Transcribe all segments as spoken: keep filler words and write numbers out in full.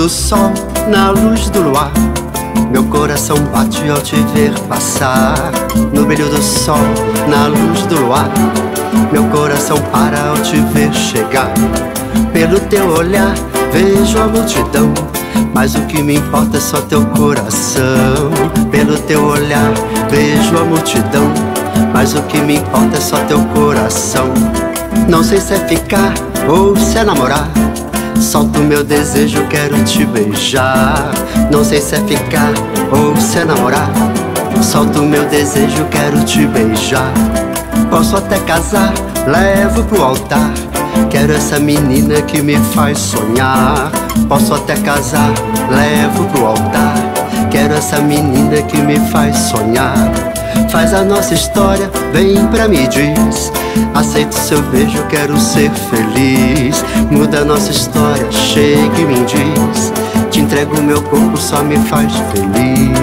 do sol, na luz do luar, meu coração bate ao te ver passar. No brilho do sol, na luz do luar, meu coração para ao te ver chegar. Pelo teu olhar vejo a multidão, mas o que me importa é só teu coração. Pelo teu olhar vejo a multidão, mas o que me importa é só teu coração. Não sei se é ficar ou se é namorar, solto meu desejo, quero te beijar. Não sei se é ficar ou se é namorar, solto meu desejo, quero te beijar. Posso até casar, levo pro altar, quero essa menina que me faz sonhar. Posso até casar, levo pro altar, quero essa menina que me faz sonhar. Faz a nossa história, vem pra mim e diz, aceito seu beijo, quero ser feliz. Muda a nossa história, chega e me diz, te entrego meu corpo, só me faz feliz.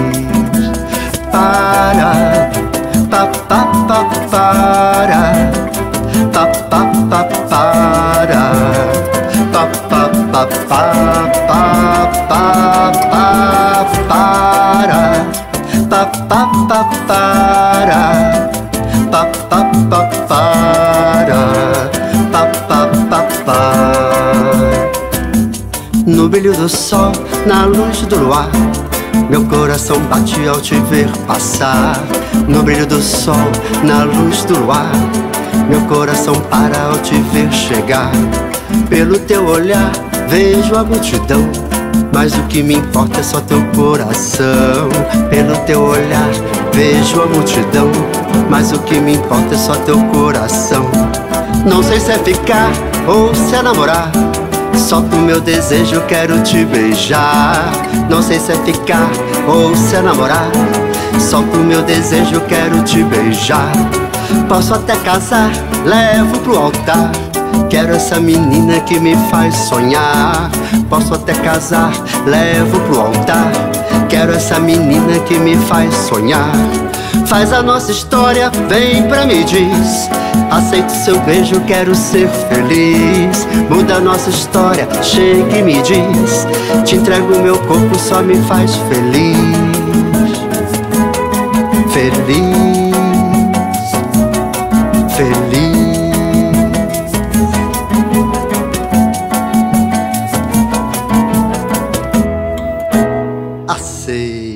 Para, pa, pa, pa, para, pa, pa, pa, para, pa, pa, pa, pa, pa, pa, pa, para, pa, pa, pa, para, pa, pa, pa, para, pa, pa, pa, pa. No brilho do sol, na luz do luar, meu coração bate ao te ver passar. No brilho do sol, na luz do luar, meu coração para ao te ver chegar. Pelo teu olhar vejo a multidão, mas o que me importa é só teu coração. Pelo teu olhar vejo a multidão, mas o que me importa é só teu coração. Não sei se é ficar ou se é namorar, solto meu desejo, quero te beijar. Não sei se é ficar ou se é namorar, solto meu desejo, quero te beijar. Posso até casar, levo pro altar, quero essa menina que me faz sonhar. Posso até casar, levo pro altar, quero essa menina que me faz sonhar. Faz a nossa história, vem pra mim e diz, aceito seu beijo, quero ser feliz. Muda a nossa história, chega e me diz, te entrego meu corpo, só me faz feliz. Feliz, feliz. Aceito.